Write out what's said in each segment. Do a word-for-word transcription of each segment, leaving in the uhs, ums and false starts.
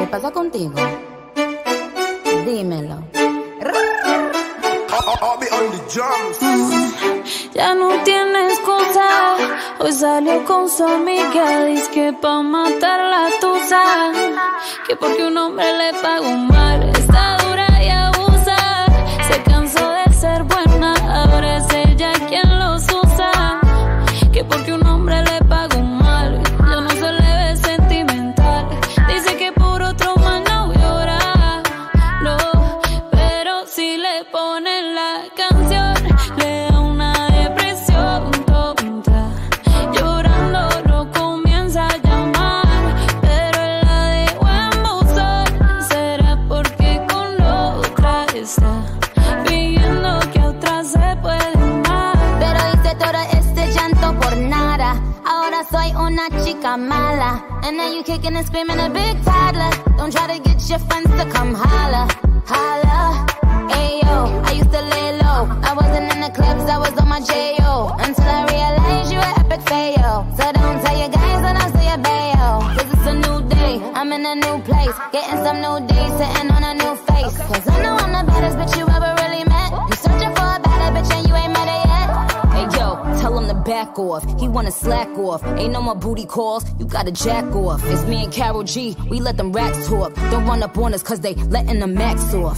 ¿Qué pasa contigo? Dímelo. Mm, ya no tiene excusa. Hoy salió con su amiga, dice que pa' matar la tusa, que porque un hombre le pagó mal, está dura y abusa. Se cansó de ser buena, ahora es ella quien los usa, que porque un hombre le pagó mal, yo no se le ve sentimental. Dice que por otro más no llora, no, pero si le ponen la canción le da una depresión tonta. Llorando lo comienza a llamar, pero él la dejó en buzón. Será porque con otra está pidiendo que a otra se puede amar. Pero hice todo este llanto por nada. Ahora soy una chica mala. And now you kicking and screaming a big toddler. Don't try to get your friends to come holla, holla. Ayo, I used to lay low. I wasn't in the clubs, I was on my J O. Until I realized you were epic fail. So don't tell your guys that I'm still your bayo. Cause it's a new day, I'm in a new place. Getting some new days, sitting on a new face. Cause I know I'm the baddest bitch you ever really met. You searching for a better bitch and you ain't met her yet. Hey yo, tell him to back off. He wanna slack off. Ain't no more booty calls, you gotta jack off. It's me and Karol G, we let them racks talk. Don't run up on us cause they letting the max off.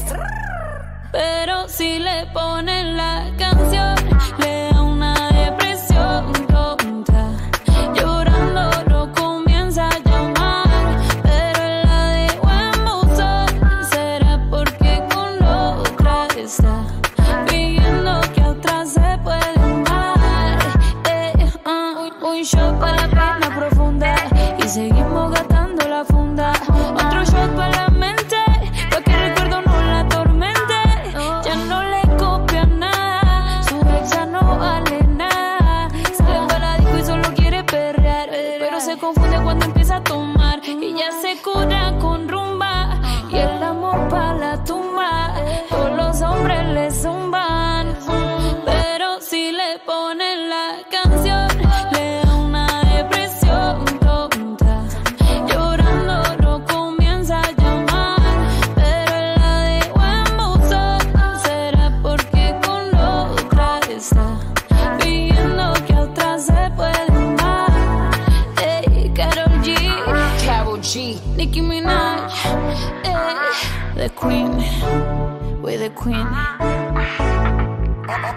Pero si le ponen la canción le da una depresión tonta. Llorando lo comienza a llamar, pero él la dejó en buzón. Será porque con otra está pidiendo que a otra se puede amar. Eh, uh, un shot para la pena profunda y seguimos gastando la funda. Otro shot para la mente, pa' que el recuerdo no la atormente. Ya no le copia nada, su ex ya no vale nada. Sale para la disco y solo quiere perrear, pero se confunde cuando empieza a tomar. Y ya se cura con rumba y el amor pa' la tumba. Todos los hombres le zumban, pero si le ponen la canción le da una depresión tonta. Llorando lo comienza a llamar, pero él la dejó en buzón. Será porque con otra está pidiendo que a otra se puede amar. Ey, Karol G, Karol G, Nicki Minaj, ey, the queen, we're the queen.